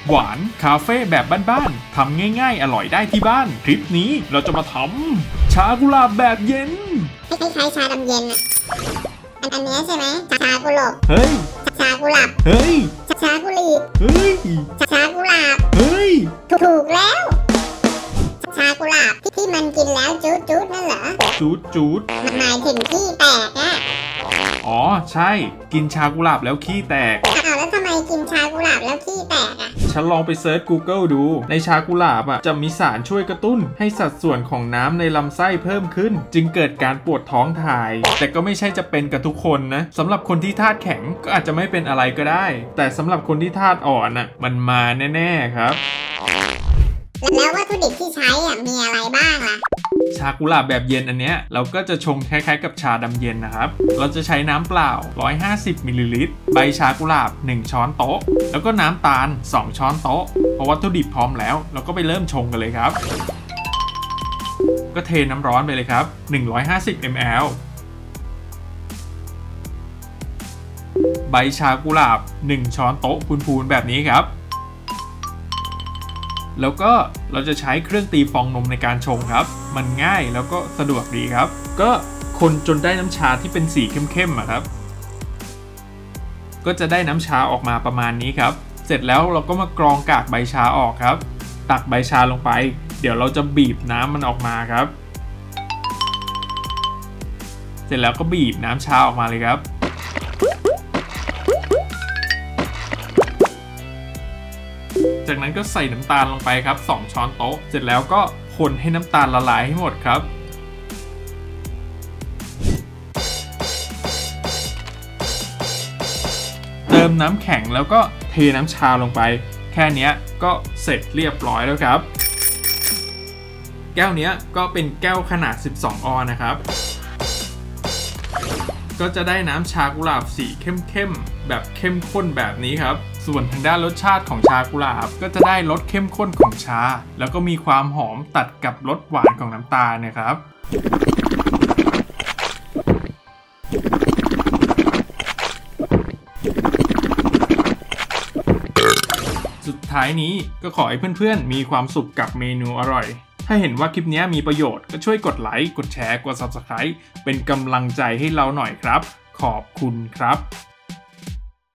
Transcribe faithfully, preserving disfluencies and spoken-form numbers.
หวานคาเฟ่แบบบ้านๆทำง่ายๆอร่อยได้ที่บ้านคลิปนี้เราจะมาทำชากุหลาบแบบเย็นคล้ายๆชาดำเย็นอ่ะอันอันนี้ใช่ไหมชากุหลาบเฮ้ยชากุหลาบเฮ้ยชากุหลีบเฮ้ยชากุหลาบเฮ้ยถูกแล้วชากุหลาบที่ที่มันกินแล้วจู๊ดจู๊ดนั่นเหรอจู๊ดจู๊ดมันหมายถึงขี้แตกอ่ะอ๋อใช่กินชากุหลาบแล้วขี้แตกอ้าวแล้วทำไมกินชากุหลาบแล้วขี้แตกอ่ะฉันลองไปเซิร์ช Google ดูในชากุหลาบอ่ะจะมีสารช่วยกระตุ้นให้สัดส่วนของน้ำในลำไส้เพิ่มขึ้นจึงเกิดการปวดท้องถ่ายแต่ก็ไม่ใช่จะเป็นกับทุกคนนะสำหรับคนที่ธาตุแข็งก็อาจจะไม่เป็นอะไรก็ได้แต่สำหรับคนที่ธาตุอ่อนอ่ะมันมาแน่ๆครับแล้ววัตถุดิบที่ใช้อ่ะมีอะไรบ้างล่ะชากุหลาบแบบเย็นอันเนี้ยเราก็จะชงคล้ายๆกับชาดำเย็นนะครับเราจะใช้น้ำเปล่าหนึ่งร้อยห้าสิบมิลลิลิตรใบชากุหลาบหนึ่งช้อนโต๊ะแล้วก็น้ำตาลสองช้อนโต๊ะพอวัตถุดิบพร้อมแล้วเราก็ไปเริ่มชงกันเลยครับก็เทน้ำร้อนไปเลยครับหนึ่งร้อยห้าสิบมิลลิลิตรใบชากุหลาบหนึ่งช้อนโต๊ะพูนๆแบบนี้ครับแล้วก็เราจะใช้เครื่องตีฟองนมในการชงครับมันง่ายแล้วก็สะดวกดีครับก็คนจนได้น้ำชาที่เป็นสีเข้มๆครับก็จะได้น้ำชาออกมาประมาณนี้ครับเสร็จแล้วเราก็มากรองกากใบชาออกครับตักใบชาลงไปเดี๋ยวเราจะบีบน้ำมันออกมาครับเสร็จแล้วก็บีบน้ำชาออกมาเลยครับจากนั้นก็ใส่น้ำตาลลงไปครับสองช้อนโต๊ะเสร็จแล้วก็คนให้น้ำตาลละลายให้หมดครับเติมน้ำแข็งแล้วก็เทน้ำชาลงไปแค่นี้ก็เสร็จเรียบร้อยแล้วครับแก้วนี้ก็เป็นแก้วขนาดสิบสองออนซ์นะครับก็จะได้น้ำชากุหลาบสีเข้มๆแบบเข้มข้นแบบนี้ครับส่วนทางด้านรสชาติของชากุหลาบก็จะได้รสเข้มข้นของชาแล้วก็มีความหอมตัดกับรสหวานของน้ำตาลนะครับสุดท้ายนี้ก็ขอให้เพื่อนๆมีความสุขกับเมนูอร่อยถ้าเห็นว่าคลิปนี้มีประโยชน์ก็ช่วยกดไลค์กดแชร์กด ซับสไครบ์ เป็นกำลังใจให้เราหน่อยครับขอบคุณครับ